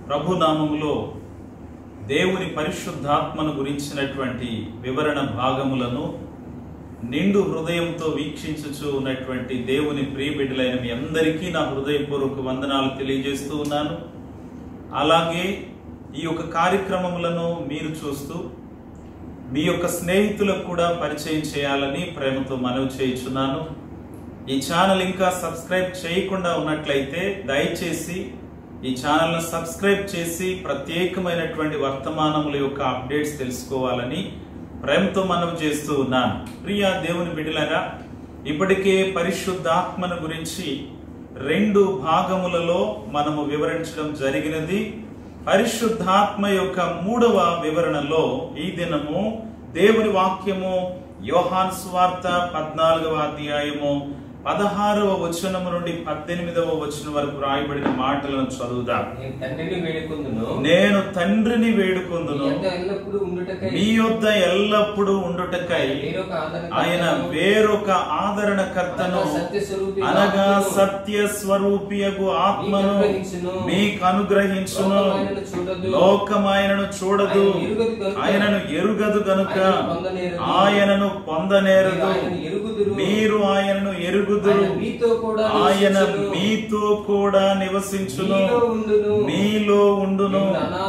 ప్రభు నామములో దేవుని పరిశుద్ధాత్మను గురించినటువంటి వివరణ భాగములను నిండు హృదయంతో వీక్షించుచూ ఉన్నటువంటి దేవుని ప్రియబిడ్డలైన మీ అందరికీ నా హృదయపూర్వక వందనాలు తెలియజేస్తూ ఉన్నాను. అలాగే ఈ యొక్క కార్యక్రమములను మీరు చూస్తూ మీ యొక్క స్నేహితులకు కూడా పరిచయం చేయాలని ప్రేమతో మనవి చేయుచున్నాను. ఈ ఛానల్ ఇంకా సబ్స్క్రైబ్ చేయకుండా ఉన్నట్లయితే దయచేసి ఈ ఛానల్ను సబ్స్క్రైబ్ చేసి ప్రత్యేకమైనటువంటి వర్తమానముల యొక్క అప్డేట్స్ తెలుసుకోవాలని ప్రేమతో మనవి చేస్తూ ఉన్నాను. ప్రియ దేవుని బిడ్డలారా, ఇప్పటికే పరిశుద్ధాత్మను గురించి 2 భాగములలో మనము వివరించడం జరిగినది. పరిశుద్ధాత్మ యొక్క 3వ వివరణలో ఈ దినము దేవుని వాక్యము యోహాను సువార్త 14వ అధ్యాయము 16వ వచనము నుండి 18వ వచనం వరకు రాయబడిన మాటలను చదువుదాం. నేను తండ్రిని వేడుకొందును, మీ యొద్ద ఎల్లప్పుడూ ఉండుటకై ఆయన వేరొక ఆదరణకర్తను అనగా సత్య స్వరూపియగు ఆత్మను మీకు అనుగ్రహించును. లోకం ఆయనను చూడదు, ఆయనను ఎరుగదు గనుక ఆయనను పొందనేరదు. మీరు ఆయనను ఎరుగు, ఆయన మీతో కూడా నివసించును, మీలో ఉండును.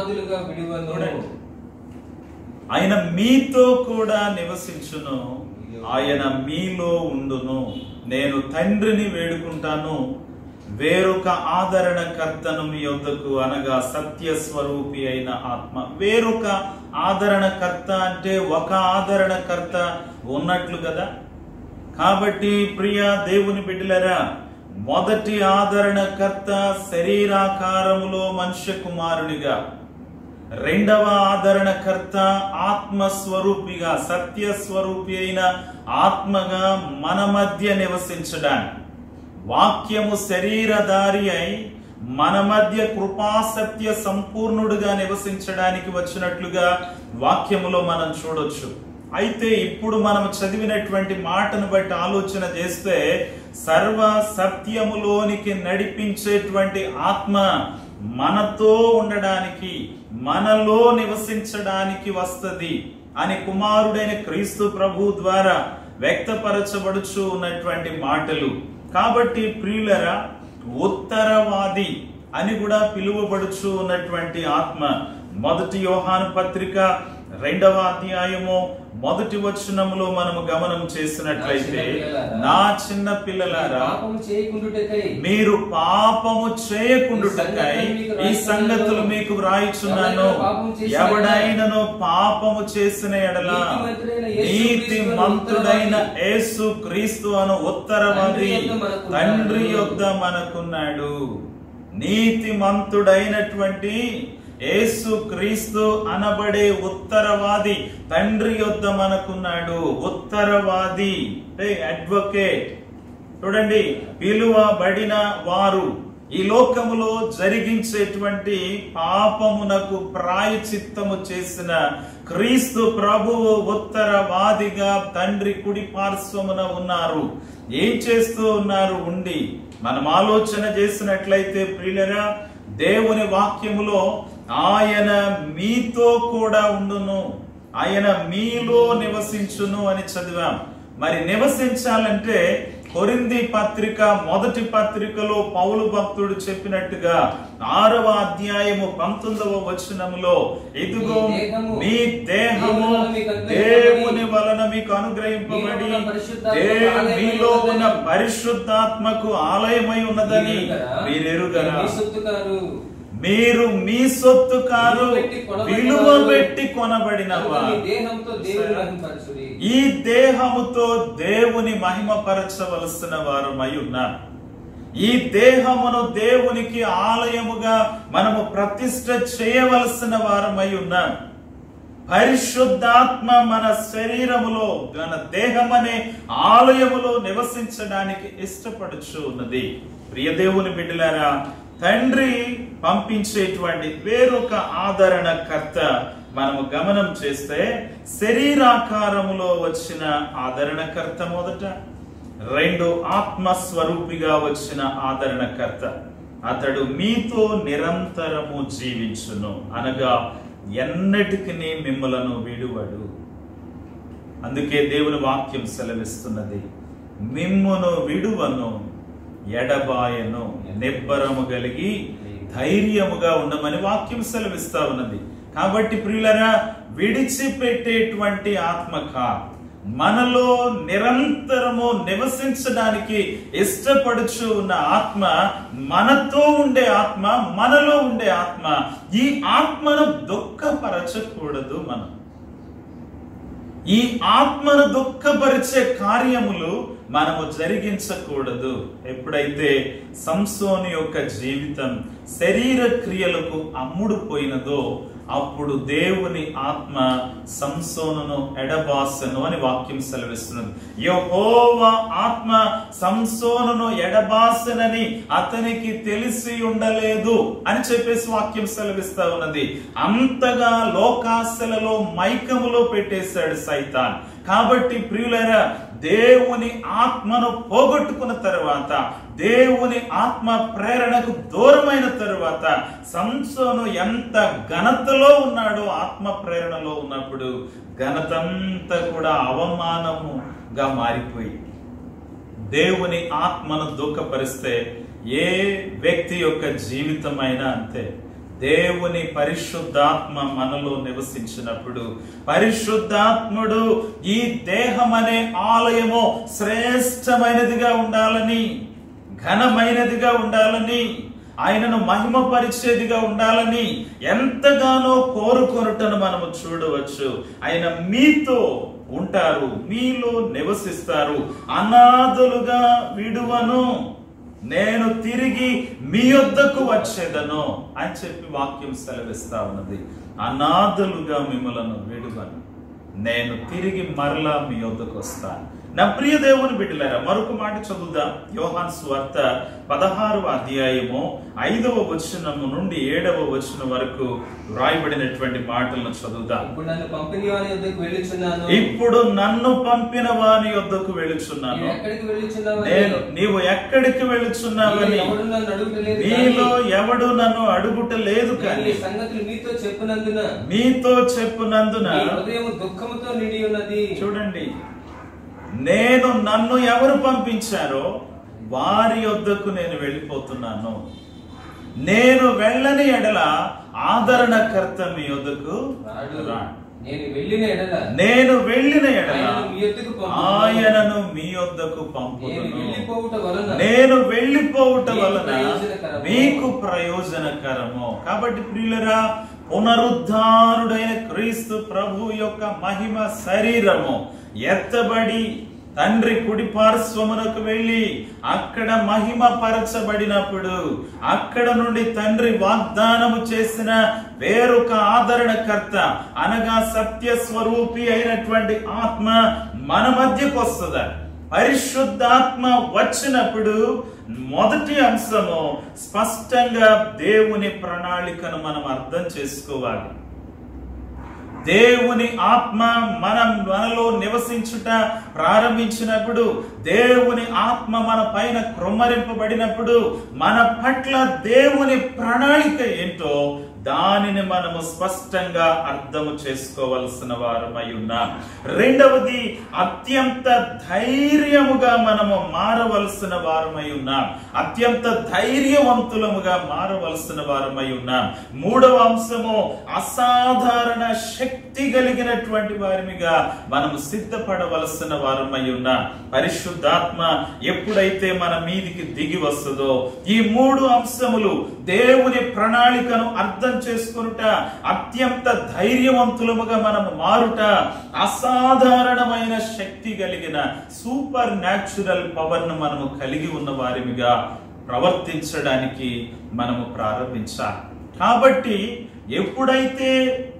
ఆయన మీతో కూడా నివసించును, ఆయన మీలో ఉండును. నేను తండ్రిని వేడుకుంటాను, వేరొక ఆదరణకర్తను మీ యొద్దకు అనగా సత్య స్వరూపి అయిన ఆత్మ. వేరొక ఆదరణకర్త అంటే ఒక ఆదరణకర్త ఉన్నట్లు కదా. కాబట్టి ప్రియ దేవుని బిడ్డలారా, మొదటి ఆదరణకర్త శరీరాకారములో మనుష్య కుమారునిగా, 2వ ఆదరణకర్త ఆత్మస్వరూపిగా సత్య స్వరూపి అయిన ఆత్మగా మన మధ్య నివసించడానికి, వాక్యము శరీరధారి అయి మన మధ్య కృపాసత్య సంపూర్ణుడుగా నివసించడానికి వచ్చినట్లుగా వాక్యములో మనం చూడొచ్చు. అయితే ఇప్పుడు మనం చదివినటువంటి మాటను బట్టి ఆలోచన చేస్తే సర్వ సత్యములోనికి నడిపించేటువంటి ఆత్మ మనతో ఉండడానికి, మనలో నివసించడానికి వస్తది అని కుమారుడైన క్రీస్తు ప్రభు ద్వారా వ్యక్తపరచబడుచు ఉన్నటువంటి మాటలు. కాబట్టి ప్రియులరా, ఉత్తరవాది అని కూడా పిలువబడుచు ఉన్నటువంటి ఆత్మ మొదటి యోహాను పత్రిక 2వ అధ్యాయము 1వ వచనములో మనము గమనం చేసినట్లయితే, నా చిన్న పిల్లలారా, మీరు పాపము చేయకుండుటకై ఈ సంగతులు మీకు వ్రాయిచున్నాను. ఎవడైనను పాపము చేసిన ఎడల నీతి మంతుడైన యేసు క్రీస్తు అను ఉత్తరవాది తండ్రి యొద్ద మనకున్నాడు. నీతి మంతుడైనటువంటి యేసు క్రీస్తు అనబడే ఉత్తరవాది తండ్రి యొద్ద మనకున్నాడు. ఉత్తరవాది అడ్వకేట్. చూడండి, పిలువబడిన వారు ఈ లోకములో జరిగించేటువంటి పాపమునకు ప్రాయచిత్తము చేసిన క్రీస్తు ప్రభువు ఉత్తరవాదిగా తండ్రి కుడి పార్శ్వమున ఉన్నారు. ఏం చేస్తూ ఉన్నారు ఉండి మనం ఆలోచన చేసినట్లయితే ప్రియులరా, దేవుని వాక్యములో ఆయన మీతో కూడా ఉండును, ఆయన మీలో నివసించును అని చదివాం. మరి నివసించాలంటే కొరింథీ పత్రిక 1వ పత్రికలో పౌలు భక్తుడు చెప్పినట్టుగా 6వ అధ్యాయము 19వ వచనములో, ఇదిగో మీ దేహము దేవుని వలన మీకు అనుగ్రహింపబడి మీలో ఉన్న పరిశుద్ధాత్మకు ఆలయమై ఉన్నదని మీరెరుగరా. మీరు మీ సొత్తు కారు, విలువ పెట్టి కొనబడిన ఈ దేహముతో దేవుని మహిమపరచవలసిన వారమై ఉన్నారు. ఈ దేహమును దేవునికి ఆలయముగా మనము ప్రతిష్ఠ చేయవలసిన వారమై ఉన్నాం. పరిశుద్ధాత్మ మన శరీరములో, మన దేహం అనే ఆలయములో నివసించడానికి ఇష్టపడుచు ఉన్నది. ప్రియ దేవుని బిడ్డలారా, తండ్రి పంపించేటువంటి వేరొక ఆదరణకర్త మనము గమనం చేస్తే శరీరాకారములో వచ్చిన ఆదరణకర్త మొదట, 2 ఆత్మస్వరూపిగా వచ్చిన ఆదరణకర్త. అతడు మీతో నిరంతరము జీవించును, అనగా ఎన్నటికి మిమ్మలను విడువడు. అందుకే దేవుని వాక్యం సెలవిస్తున్నది, మిమ్మును విడువను, ఎడబాయను, నిబ్బరము కలిగి ధైర్యముగా ఉండమని వాక్యం సెలవిస్తా ఉన్నది. కాబట్టి ప్రియులరా, విడిచిపెట్టేటువంటి ఆత్మక మనలో నిరంతరము నివసించడానికి ఇష్టపడుచు ఉన్న ఆత్మ, మనతో ఉండే ఆత్మ, మనలో ఉండే ఆత్మ. ఈ ఆత్మను దుఃఖపరచకూడదు. మనం ఈ ఆత్మను దుఃఖపరిచే కార్యములు మనము జరిగించకూడదు. ఎప్పుడైతే సంసోను యొక్క జీవితం శరీర క్రియలకు అమ్ముడుపోయినదో అప్పుడు దేవుని ఆత్మ సంసోనును ఎడబాసెను అని వాక్యం సెలవిస్తున్నది. యెహోవా ఆత్మ సంసోనును ఎడబాసెనని అతనికి తెలిసి ఉండలేదు అని చెప్పేసి వాక్యం సెలవిస్తా ఉన్నది. అంతగా లోకాశలలో మైకములో పెట్టేశాడు సైతాన్. కాబట్టి ప్రియులారా, దేవుని ఆత్మను పోగొట్టుకున్న తర్వాత, దేవుని ఆత్మ ప్రేరణకు దూరమైన తరువాత సంసోను ఎంత ఘనతలో ఉన్నాడో, ఆత్మ ప్రేరణలో ఉన్నప్పుడు ఘనతంతా కూడా అవమానముగా మారిపోయి, దేవుని ఆత్మను దుఃఖపరిస్తే ఏ వ్యక్తి యొక్క జీవితమైనా అంతే. దేవుని పరిశుద్ధాత్మ మనలో నివసించినప్పుడు, పరిశుద్ధాత్ముడు ఈ దేహం అనే ఆలయము శ్రేష్టమైనదిగా ఉండాలని, ఘనమైనదిగా ఉండాలని, ఆయనను మహిమపరిచేదిగా ఉండాలని ఎంతగానో కోరుకొనుటను మనము చూడవచ్చు. ఆయన మీతో ఉంటారు, మీలో నివసిస్తారు. అనాథలుగా విడువను, నేను తిరిగి మీ యొద్దకు వచ్చేదను అని చెప్పి వాక్యం సెలవిస్తా ఉన్నది. అనాథలుగా మిమ్మలను విడువను, నేను తిరిగి మరలా మీ యొద్దకు వస్తాను. నా ప్రియ దేవుని బిడ్డలారా, మరొక మాట చదువుదాం. యోహాను సువార్త 16వ అధ్యాయము 5వ వచనము నుండి 7వ వచనం వరకు వ్రాయబడినటువంటి మాటలను చదువుదాం. ఇప్పుడు నన్ను పంపిన వాని యొద్దకు వెళ్ళుచున్నాను, నీవు ఎక్కడికి వెళ్ళుచున్నావని నీలో ఎవడు నన్ను అడుగుట లేదు, కానీ మీతో చెప్పునందున దుఃఖముతో నిండి ఉన్నది. చూడండి, నేను నన్ను ఎవరు పంపించారో వారి యొద్దకు నేను వెళ్ళిపోతున్నాను. నేను వెళ్ళని ఎడల ఆదరణకర్త మీ యొద్దకు రాడు. నేను వెళ్ళిన ఎడల ఆయనను మీ యొద్దకు పంపుదును. నేను వెళ్ళిపోవుట వలన మీకు ప్రయోజనకరము. కాబట్టి ప్రియులరా, పునరుద్ధానుడైన క్రీస్తు ప్రభు యొక్క మహిమ శరీరము ఎత్తబడి తండ్రి కుడి పార్శ్వమునకు వెళ్ళి అక్కడ మహిమ పరచబడినప్పుడు, అక్కడ నుండి తండ్రి వాగ్దానము చేసిన వేరొక ఆదరణకర్త అనగా సత్య స్వరూపి అయినటువంటి ఆత్మ మన మధ్యకు వస్తుంది. పరిశుద్ధాత్మ వచ్చినప్పుడు మొదటి అంశము స్పష్టంగా దేవుని ప్రణాళికను మనం అర్థం చేసుకోవాలి. దేవుని ఆత్మ మనలో నివసించుట ప్రారంభించినప్పుడు, దేవుని ఆత్మ మన పైన క్రొమ్మరింపబడినప్పుడు, మన పట్ల దేవుని ప్రణాళిక ఏంటో దానిని మనము స్పష్టంగా అర్థము చేసుకోవలసిన వారమై ఉన్నాం. రెండవది, అత్యంత ధైర్యముగా మనము మారవలసిన వారమై ఉన్నాం. అత్యంత ధైర్యవంతులముగా మారవలసిన వారమై ఉన్నాం. మూడవ అంశము, అసాధారణ శక్తి కలిగినటువంటి వారిగా మనము సిద్ధపడవలసిన వారమై ఉన్నాం. పరిశుద్ధాత్మ ఎప్పుడైతే మన మీదికి దిగి వస్తుందో, ఈ మూడు అంశములు దేవుని ప్రణాళికను అర్థం చేసుకునుట, అత్యంత ధైర్యవంతులముగా మనము మారుట, అసాధారణమైన శక్తి కలిగిన సూపర్ న్యాచురల్ పవర్ ను మనము కలిగి ఉన్న వారిగా ప్రవర్తించడానికి మనము ప్రారంభించాలి. కాబట్టి ఎప్పుడైతే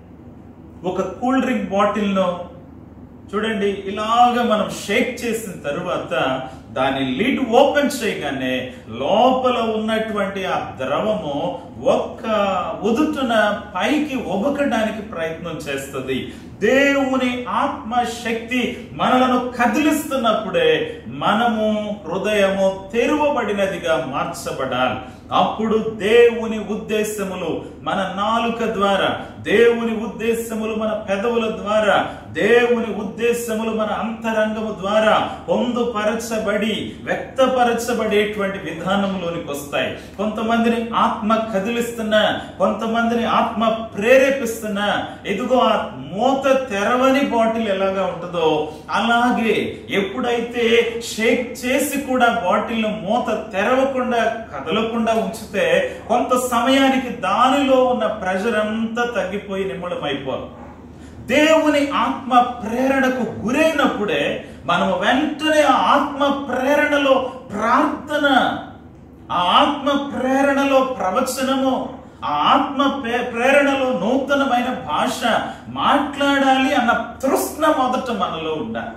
ఒక కూల్ డ్రింక్ బాటిల్ ను చూడండి ఇలాగా మనం షేక్ చేసిన తరువాత దాని లిడ్ ఓపెన్ చేయగానే లోపల ఉన్నటువంటి ఆ ద్రవము ఒక్క ఉదుటున పైకి ఒబకడానికి ప్రయత్నం చేస్తుంది. దేవుని ఆత్మ శక్తి మనలను కదిలిస్తున్నప్పుడే మనము హృదయము తెరువబడినదిగా మార్చబడాలి. అప్పుడు దేవుని ఉద్దేశములు మన నాలుక ద్వారా, దేవుని ఉద్దేశములు మన పెదవుల ద్వారా, దేవుని ఉద్దేశములు మన అంతరంగము ద్వారా పొందుపరచబడి వ్యక్తపరచబడేటువంటి విధానంలోనికి వస్తాయి. కొంతమందిని ఆత్మ కదిలిస్తున్నా, కొంతమందిని ఆత్మ ప్రేరేపిస్తున్నా, ఇదిగో ఆ మూత తెరవని బాటిల్ ఎలాగా ఉంటుందో అలాగే ఎప్పుడైతే షేక్ చేసి కూడా బాటిల్ ను మూత తెరవకుండా కదలకుండా ఉంచితే కొంత సమయానికి దానిలో ఉన్న ప్రెషర్ అంతా తగ్గిపోయి నిమ్మడమైపోవాలి. దేవుని ఆత్మ ప్రేరణకు గురైనప్పుడే మనం వెంటనే ఆ ఆత్మ ప్రేరణలో ప్రార్థన, ఆ ఆత్మ ప్రేరణలో ప్రవచనము, ఆ ఆత్మ ప్రేరణలో నూతనమైన భాష మాట్లాడాలి అన్న తృష్ణ మొదట మనలో ఉండాలి.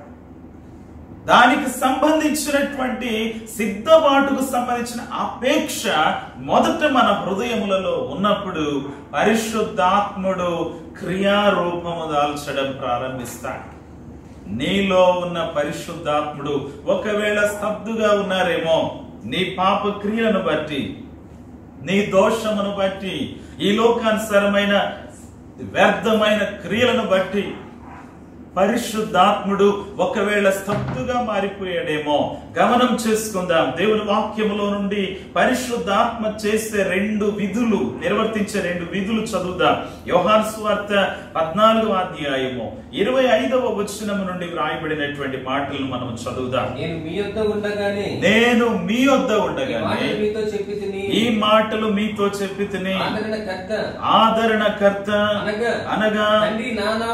దానికి సంబంధించినటువంటి సిద్ధపాటుకు సంబంధించిన అపేక్ష మొదట మన హృదయములలో ఉన్నప్పుడు పరిశుద్ధాత్ముడు క్రియారూపము దాల్చడం ప్రారంభిస్తాడు. నీలో ఉన్న పరిశుద్ధాత్ముడు ఒకవేళ స్తబ్దుగా ఉన్నారేమో, నీ పాప క్రియలను బట్టి, నీ దోషమును బట్టి, ఈ లోకానుసారమైన వ్యర్థమైన క్రియలను బట్టి పరిశుద్ధాత్ముడు ఒకవేళ స్తబ్దుగా మారిపోయాడేమో గమనం చేసుకుందాం. దేవుని వాక్యములో నుండి పరిశుద్ధాత్మ చేసే నిర్వర్తించే రెండు విధులు చదువుదాం. యోహాను సువార్త 14వ అధ్యాయము 25వ వచనము నుండి వ్రాయబడినటువంటి మాటలను మనం చదువుదాం. నేను మీ యొద్ద ఉండగానే ఈ మాటలు మీతో చెప్పితిని, ఆదరణకర్త అనగా తండ్రి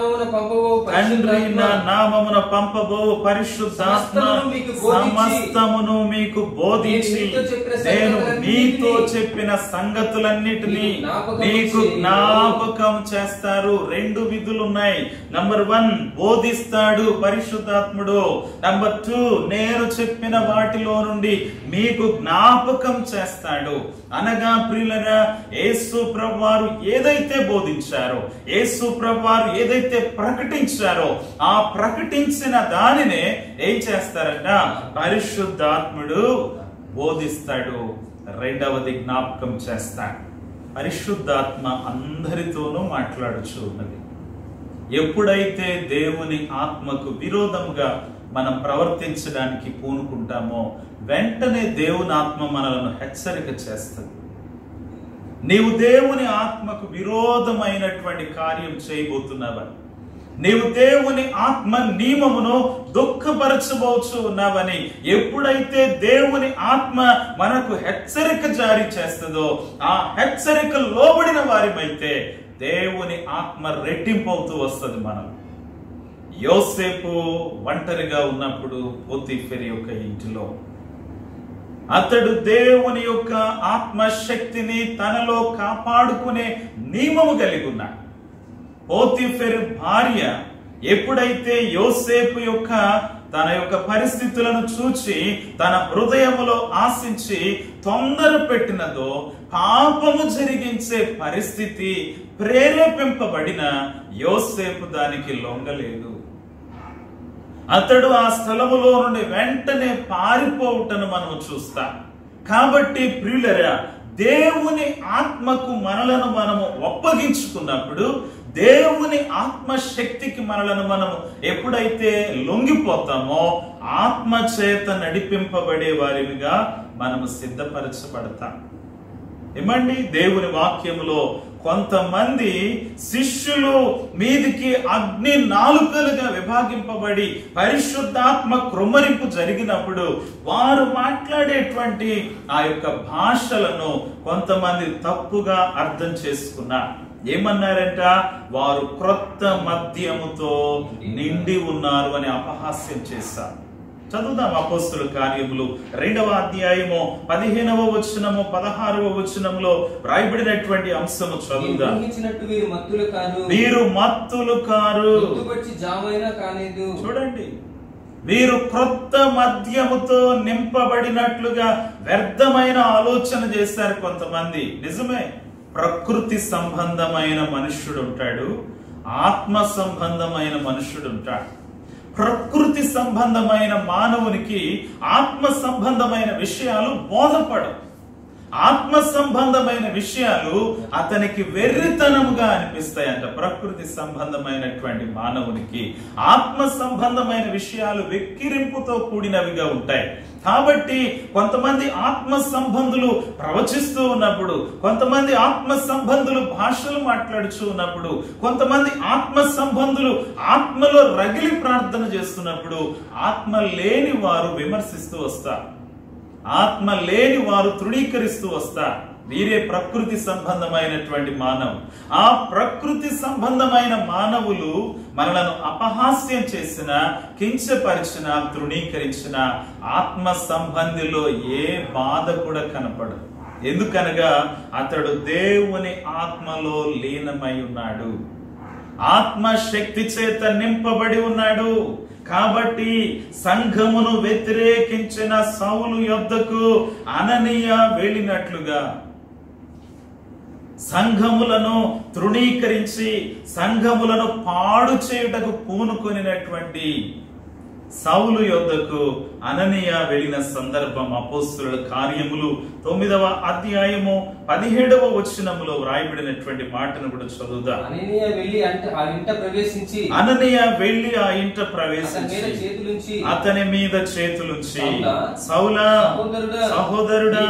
నా నామమున పంపబోవు పరిశుద్ధాత్మ సమస్తమును మీకు బోధించి నేను మీతో చెప్పిన సంగతులన్నిటినీ మీకు జ్ఞాపకం చేస్తారు. రెండు విధులు ఉన్నాయి. నంబర్ 1 బోధిస్తాడు పరిశుద్ధాత్ముడు. నంబర్ 2 నేను చెప్పిన వాటిలో నుండి మీకు జ్ఞాపకం చేస్తాడు. అనగా ప్రియులరా, యేసు ప్రభువారు ఏదైతే బోధించారో, యేసు ప్రభువారు ఏదైతే ప్రకటించారో ఆ ప్రకటించిన దానినే ఏం చేస్తారట? పరిశుద్ధాత్ముడు బోధిస్తాడు. రెండవది జ్ఞాపకం చేస్తాడు. పరిశుద్ధాత్మ అందరితోనూ మాట్లాడుచు ఉన్నది. ఎప్పుడైతే దేవుని ఆత్మకు విరోధంగా మనం ప్రవర్తించడానికి పూనుకుంటామో వెంటనే దేవుని ఆత్మ మనలను హెచ్చరిక చేస్తుంది. నీవు దేవుని ఆత్మకు విరోధమైనటువంటి కార్యం చేయబోతున్నావా? నీవు దేవుని ఆత్మ నియమమును దుఃఖపరచబోచు ఉన్నావని ఎప్పుడైతే దేవుని ఆత్మ మనకు హెచ్చరిక జారీ చేస్తుందో ఆ హెచ్చరిక లోబడిన వారిమైతే దేవుని ఆత్మ రెట్టింపు అవుతూ వస్తుంది. మనం యోసేపు ఒంటరిగా ఉన్నప్పుడు పోతీఫెరు యొక్క ఇంటిలో అతడు దేవుని యొక్క ఆత్మశక్తిని తనలో కాపాడుకునే నియమము కలిగి ఉన్నాడు. పోతీఫెరు భార్య ఎప్పుడైతే యోసేపు యొక్క తన యొక్క పరిస్థితులను చూచి తన హృదయములో ఆశించి తొందర పెట్టినదో పాపము జరిగించే పరిస్థితి ప్రేరేపింపబడిన యోసేపు దానికి లొంగలేదు. అతడు ఆ స్థలములో నుండి వెంటనే పారిపోవుటను మనం చూస్తాం. కాబట్టి ప్రియులరా, దేవుని ఆత్మకు మనలను మనము ఒప్పగించుకున్నప్పుడు, దేవుని ఆత్మశక్తికి మనలను మనము ఎప్పుడైతే లొంగిపోతామో ఆత్మ చేత నడిపింపబడే వారిగా మనము సిద్ధపరచబడతాం. ఏమండి, దేవుని వాక్యములో కొంతమంది శిష్యులు మీదికి అగ్ని నాలుకలుగా విభాగింపబడి పరిశుద్ధాత్మ కృమ్మరింపు జరిగినప్పుడు వారు మాట్లాడేటువంటి ఆ యొక్క భాషలను కొంతమంది తప్పుగా అర్థం చేసుకున్నారు. ఏమన్నారంట? వారు క్రొత్త మద్యముతో నిండి ఉన్నారు అని అపహాస్యం చేశారు. చదువుదాం అపోస్తుల కార్యములు 2వ అధ్యాయము 15వ వచనము 16వ వచనములో రాయబడినటువంటి అంశము చదువుదాం. వీరు మత్తులు కారు. చూడండి, వీరు క్రొత్త మద్యముతో నింపబడినట్లుగా వ్యర్థమైన ఆలోచన చేశారు కొంతమంది. నిజమే, ప్రకృతి సంబంధమైన మనుష్యుడు ఉంటాడు, ఆత్మ సంబంధమైన మనుష్యుడు ఉంటాడు. ప్రకృతి సంబంధమైన మానవునికి ఆత్మ సంబంధమైన విషయాలు బోధపడవు. ఆత్మ సంబంధమైన విషయాలు అతనికి వెర్రితనముగా అనిపిస్తాయంట. ప్రకృతి సంబంధమైనటువంటి మానవునికి ఆత్మ సంబంధమైన విషయాలు వెక్కిరింపుతో కూడినవిగా ఉంటాయి. కాబట్టి కొంతమంది ఆత్మ సంబంధులు ప్రవచిస్తూ ఉన్నప్పుడు, కొంతమంది ఆత్మ సంబంధులు భాషలు మాట్లాడుతూ ఉన్నప్పుడు, కొంతమంది ఆత్మ సంబంధులు ఆత్మలో రగిలి ప్రార్థన చేస్తున్నప్పుడు ఆత్మ లేని వారు విమర్శిస్తూ వస్తారు, ఆత్మ లేని వారు తృణీకరిస్తూ వస్తారు. వీరే ప్రకృతి సంబంధమైనటువంటి మానవులు. ఆ ప్రకృతి సంబంధమైన మానవులు మనలను అపహాస్యం చేసిన, కించపరిచిన, తృణీకరించిన ఆత్మ సంబంధిలో ఏ బాధ కూడా కనపడదు. ఎందుకనగా అతడు దేవుని ఆత్మలో లీనమై ఉన్నాడు, ఆత్మ శక్తి చేత నింపబడి ఉన్నాడు. కాబట్టి సంఘమును వ్యతిరేకించిన సౌలు యొద్దకు అననీయ వెళ్ళినట్లుగా, సంఘములను తృణీకరించి సంఘములను పాడు చేయుటకు పూనుకొనినటువంటి సౌలు యొద్దకు అననీయ వెళ్ళిన సందర్భం అపోస్తలుల కార్యములు 9వ అధ్యాయము 17వ వచనములో వ్రాయబడినటువంటి మాటను కూడా చదువుదాం. అననీయ వెళ్ళి ఆ ఇంట ప్రవేశించి అతని మీద చేతులుంచి సౌలా, సహోదరుడా,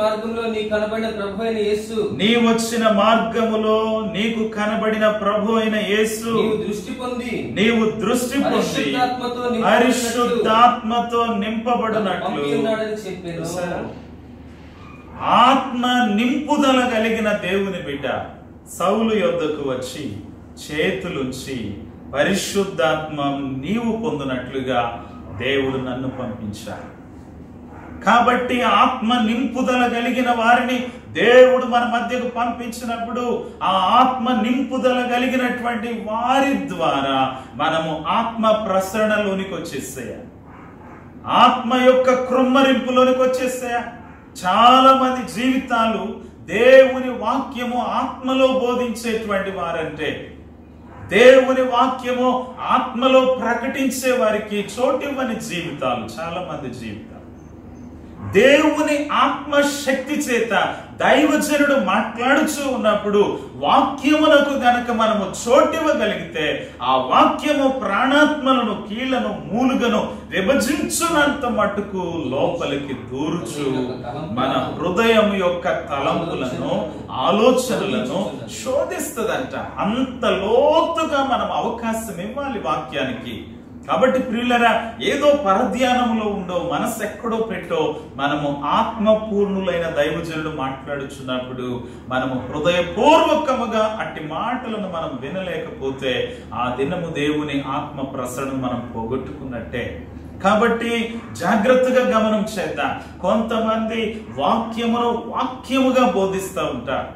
నీ వచ్చిన మార్గములో నీకు కనబడిన ప్రభు అయిన యేసు నీవు దృష్టి పొంది పరిశుద్ధాత్మతో నింపబడినట్లు, ఆత్మ నింపుదల కలిగిన దేవుని బిడ్డ సౌలు యొద్దకు వచ్చి చేతులుంచి పరిశుద్ధాత్మ నీవు పొందినట్లుగా దేవుడు నన్ను పంపించాడు. కాబట్టి ఆత్మ నింపుదల కలిగిన వారిని దేవుడు మన మధ్యకు పంపించినప్పుడు ఆ ఆత్మ నింపుదల కలిగినటువంటి వారి ద్వారా మనము ఆత్మ ప్రసరణలోనికి వచ్చేసేయాలి, ఆత్మ యొక్క కృమ్మరింపులోనికి వచ్చేసేయా. చాలా మంది జీవితాలు దేవుని వాక్యము ఆత్మలో బోధించేటువంటి వారంటే, దేవుని వాక్యము ఆత్మలో ప్రకటించే వారికి చోటివ్వని జీవితాలు చాలా మంది జీవితాలు. దేవుని ఆత్మ శక్తి చేత దైవజనుడు మాట్లాడుచూ ఉన్నప్పుడు వాక్యమునకు గనక మనము చోటివ్వగలిగితే ఆ వాక్యము ప్రాణాత్మలను, కీళ్లను, మూలుగను విభజించునంత మటుకు లోపలికి దూరుచు మన హృదయం యొక్క తలంపులను, ఆలోచనలను శోధిస్తుందంట. అంత లోతుగా మనం అవకాశం ఇవ్వాలి వాక్యానికి. కాబట్టి ప్రియులరా, ఏదో పరధ్యానంలో ఉండో, మనసు ఎక్కడో పెట్టో మనము ఆత్మపూర్ణులైన దైవజనుడు మాట్లాడుచున్నప్పుడు మనము హృదయపూర్వకముగా అట్టి మాటలను మనం వినలేకపోతే ఆ దినము దేవుని ఆత్మ ప్రసరణ మనం పోగొట్టుకున్నట్టే. కాబట్టి జాగ్రత్తగా గమనం చేద్దాం. కొంతమంది వాక్యముగా బోధిస్తూ ఉంటారు,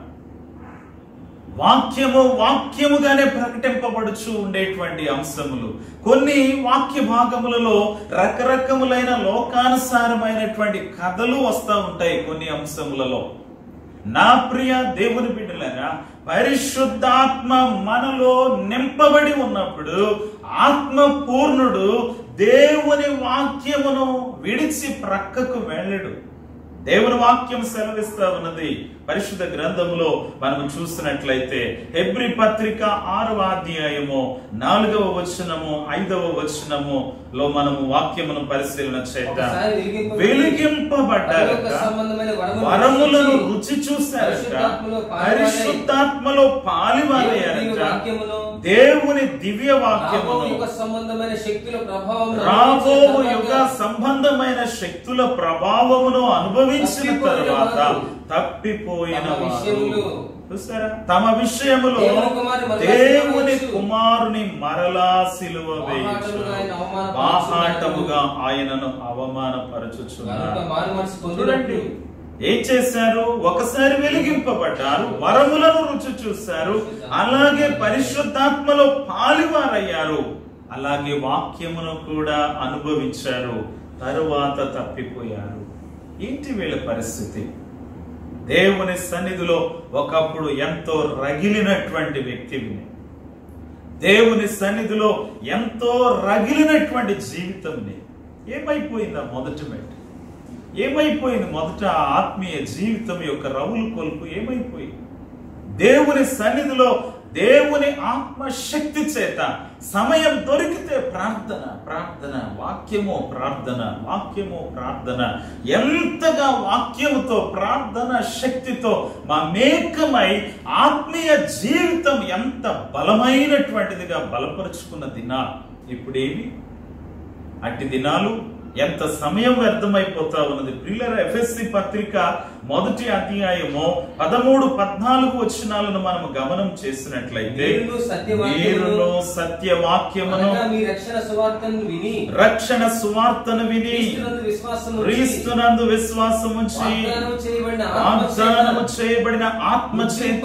వాక్యముగానే ప్రకటింపబడుచు ఉండేటువంటి అంశములు. కొన్ని వాక్య భాగములలో రకరకములైన లోకానుసారమైనటువంటి కథలు వస్తూ ఉంటాయి కొన్ని అంశములలో. నా ప్రియ దేవుని బిడ్డలారా, పరిశుద్ధాత్మ మనలో నింపబడి ఉన్నప్పుడు ఆత్మ పూర్ణుడు దేవుని వాక్యమును విడిచి ప్రక్కకు వెళ్ళడు. దేవుని వాక్యం సెలవిస్తా ఉన్నది. పరిశుద్ధ గ్రంథములో మనం చూసినట్లయితే హెబ్రీ పత్రిక 6వ అధ్యాయము 4వ వచనము 5వ వచనములో మనము వాక్యమును పరిశీలన చేద్దాం. వెలిగింపబడ్డారట, వరములను రుచి చూశారట, పరిశుద్ధాత్మలో పాలివారయ్యారట, దేవుని దివ్య వాక్యమును, రాబోవు యుగ సంబంధమైన శక్తుల ప్రభావమును అనుభవించిన తరువాత తప్పిపోయిన తమ విషయములో దేవుని కుమారుని మరలా సిలువ వేయుచు బాహాటముగా ఆయనను అవమానపరచుచున్నారు. చూడండి, ఏం చేశారు? ఒకసారి వెలిగింపబడ్డారు, వరములను రుచి చూశారు, అలాగే పరిశుద్ధాత్మలో పాలివారయ్యారు. అలాగే వాక్యమును కూడా అనుభవించారు, తరువాత తప్పిపోయారు. ఏంటి వీళ్ళ పరిస్థితి? దేవుని సన్నిధిలో ఒకప్పుడు ఎంతో రగిలినటువంటి వ్యక్తిని, దేవుని సన్నిధిలో ఎంతో రగిలినటువంటి జీవితంని ఏమైపోయిందా? మొదటి మెట్టు ఏమైపోయింది? మొదట ఆత్మీయ జీవితం యొక్క రవులు కొలుపు ఏమైపోయింది? దేవుని సన్నిధిలో దేవుని ఆత్మశక్తి చేత సమయం దొరికితే ప్రార్థన ప్రార్థన, వాక్యమో ప్రార్థన, వాక్యమో ప్రార్థన, ఎంతగా వాక్యముతో ప్రార్థన శక్తితో మమేకమై ఆత్మీయ జీవితం ఎంత బలమైనటువంటిదిగా బలపరుచుకున్న దినాలు ఇప్పుడేమి? అట్టి దినాలు ఎంత సమయం వ్యర్థమైపోతా ఉన్నది. ప్రియులారా, ఎఫెసీ పత్రిక 1వ అధ్యాయము 13-14 వచనాలను మనం గమనం చేసినట్లయితే, మీరును సత్యవాక్యమును రక్షణ సువార్తను విని క్రీస్తునందు విశ్వాసముంచి వాగ్దానము చేయబడిన ఆత్మ చేత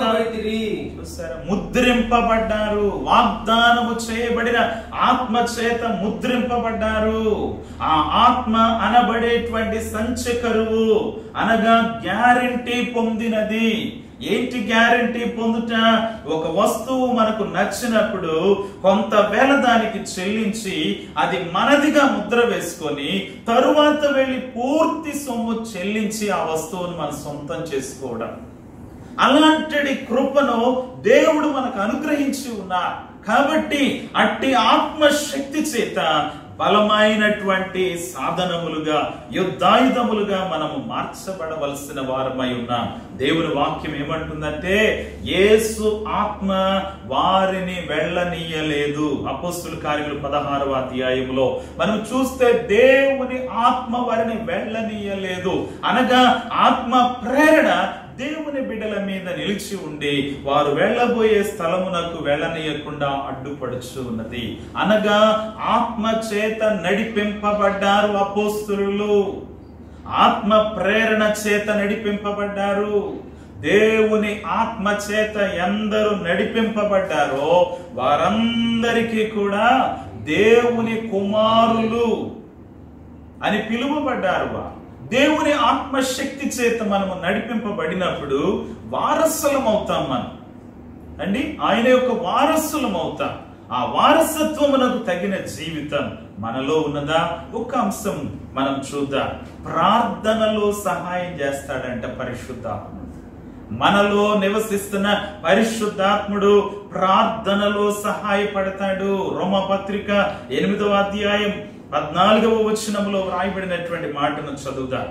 ముద్రింపబడ్డారు. వాగ్దానము చేయబడిన ఆత్మ చేత ముద్రింపబడ్డారు. ఆ ఆత్మ అనబడేటువంటి సంచకరువు అనగా గ్యారెంటీ పొందినది. ఏంటి గ్యారెంటీ పొందుట? ఒక వస్తువు మనకు నచ్చినప్పుడు కొంతవేళ దానికి చెల్లించి అది మనదిగా ముద్ర వేసుకొని తరువాత వెళ్ళి పూర్తి సొమ్ము చెల్లించి ఆ వస్తువును మనం సొంతం చేసుకోవడం. అలాంటి కృపను దేవుడు మనకు అనుగ్రహించి ఉన్నారు. కాబట్టి అట్టి ఆత్మశక్తి చేత బలమైనటువంటి సాధనములుగా, యుద్ధాయుధములుగా మనము మార్చబడవలసిన వారమై ఉన్నాం. దేవుని వాక్యం ఏమంటుందంటే, యేసు ఆత్మ వారిని వెళ్ళనీయలేదు. అపోస్తుల కార్యములు 16వ అధ్యాయంలో మనం చూస్తే దేవుని ఆత్మ వారిని వెళ్ళనీయలేదు అనగా ఆత్మ ప్రేరణ దేవుని బిడ్డల మీద నిలిచి ఉండి వారు వెళ్ళబోయే స్థలమునకు వెళ్ళనీయకుండా అడ్డుపడుచు ఉన్నది. అనగా ఆత్మ చేత నడిపింపబడ్డారు అపోస్తులు, ఆత్మ ప్రేరణ చేత నడిపింపబడ్డారు. దేవుని ఆత్మ చేత ఎందరూ నడిపింపబడ్డారో వారందరికీ కూడా దేవుని కుమారులు అని పిలువబడ్డారు. దేవుని ఆత్మశక్తి చేత మనము నడిపింపబడినప్పుడు వారసులం అవుతాం. మనం అండి ఆయన యొక్క వారసులం అవుతాం. ఆ వారసత్వమునకు తగిన జీవితం మనలో ఉన్నదా? ఒక అంశం మనం చూద్దాం. ప్రార్థనలో సహాయం చేస్తాడంట పరిశుద్ధాత్మ. మనలో నివసిస్తున్న పరిశుద్ధాత్ముడు ప్రార్థనలో సహాయపడతాడు. రోమపత్రిక 8వ అధ్యాయం 14వ వచనంలో వ్రాయబడినటువంటి మాటను చదువుదాం.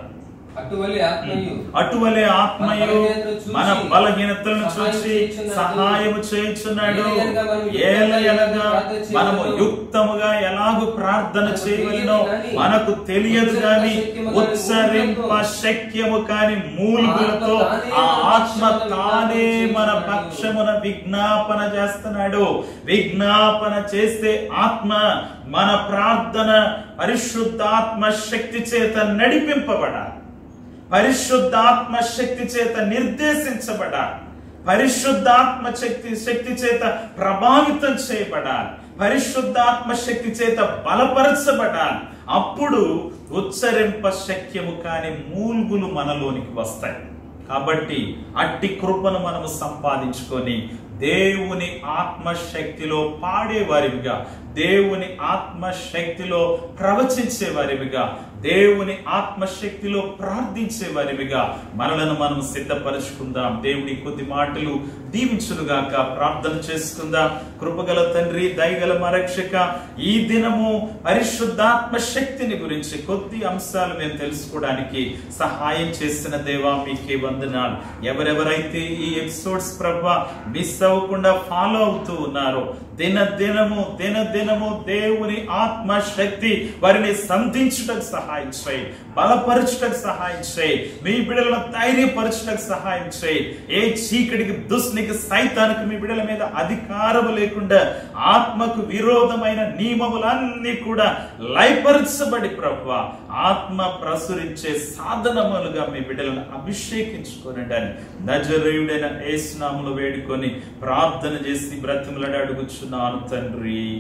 అటువలే ఆత్మయు మన బలహీనతలను చూసి సహాయము చేయుచున్నాడు. ఏలయనగా మనము యుక్తముగా ఎలాగూ ప్రార్థన చేయవలెనో మనకు తెలియదు గాని ఉచ్చరింప శక్యము కాని మూలుగులతో ఆ ఆత్మ తానే మన పక్షమున విజ్ఞాపన చేస్తున్నాడు. విజ్ఞాపన చేస్తే ఆత్మ మన ప్రార్థన పరిశుద్ధాత్మ శక్తి చేత నడిపింపబడాలి, పరిశుద్ధాత్మ శక్తి చేత నిర్దేశించబడాలి, పరిశుద్ధాత్మ శక్తి చేత ప్రభావితం చేయబడాలి, పరిశుద్ధాత్మ శక్తి చేత బలపరచబడాలి. అప్పుడు ఉచ్చరింప శక్యము కాని మూల్గులు మనలోనికి వస్తాయి. కాబట్టి అట్టి కృపను మనము సంపాదించుకొని దేవుని ఆత్మశక్తిలో పాడేవారివిగా, దేవుని ఆత్మశక్తిలో ప్రవచించే వారివిగా, దేవుని ఆత్మశక్తిలో ప్రార్థించే వారివిగా మనలను మనం సిద్ధపరచుకుందాం. దేవుని కొద్ది మాటలు దీవించునుగాక. ప్రార్థన చేసుకుందాం. కృపగల తండ్రి, దయగల మా రక్షక, ఈ దినము పరిశుద్ధాత్మ శక్తిని గురించి కొద్ది అంశాలు మేము తెలుసుకోవడానికి సహాయం చేసిన దేవా మీకే వందనాలు. ఎవరెవరైతే ఈ ఎపిసోడ్స్ ప్రభా మిస్ అవ్వకుండా ఫాలో అవుతూ ఉన్నారో దినదినము దేవుని ఆత్మ శక్తి వారిని సంధించుటకు సహాయం చేయి, బలపరచుటకు సహాయం చేయి, మీ బిడ్డలను ధైర్యపరచుటకు సహాయం చేయి. ఏ చీకటికి, దుష్టునికి, సైతానికి మీ బిడ్డల మీద అధికారం లేకుండా ఆత్మకు విరోధమైన నియమములన్నీ కూడా లయపరచబడి ప్రభువా ఆత్మ ప్రసురించే సాధనములుగా మీ బిడ్డలను అభిషేకించుకోనండి అని నజరేయుడైన యేసు నామములో వేడుకొని ప్రార్థన చేసి బ్రతిమలాడి అడుగుచున్నాను తండ్రి.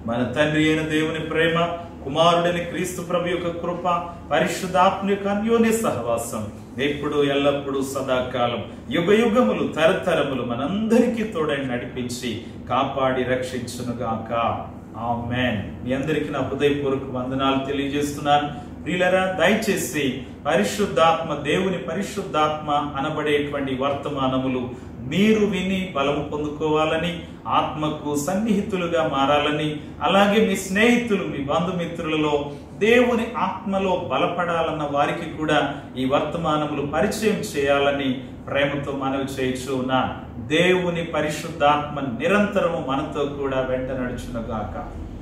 మన తండ్రి అయిన దేవుని ప్రేమ, కుమారుడైన క్రీస్తు ప్రభు యొక్క కృప, పరిశుద్ధాత్మ యొక్క అన్యోన్య సహవాసం ఎప్పుడు ఎల్లప్పుడూ సదాకాలం యుగ యుగములు తరతరములు మనందరికీ తోడై నడిపించి కాపాడి రక్షించునుగాక. ఆమేన్. మీ అందరికీ నా హృదయపూర్వక వందనాలు తెలియజేస్తున్నాను. ప్రియులారా, దయచేసి పరిశుద్ధాత్మ, దేవుని పరిశుద్ధాత్మ అనబడేటువంటి వర్తమానములు మీరు విని బలము పొందుకోవాలని, ఆత్మకు సన్నిహితులుగా మారాలని, అలాగే మీ స్నేహితులు, మీ బంధుమిత్రులలో దేవుని ఆత్మలో బలపడాలన్న వారికి కూడా ఈ వర్తమానములు పరిచయం చేయాలని ప్రేమతో మనవి చేయుచున్నాను. దేవుని పరిశుద్ధాత్మ నిరంతరము మనతో కూడా వెంట నడుచునుగాక.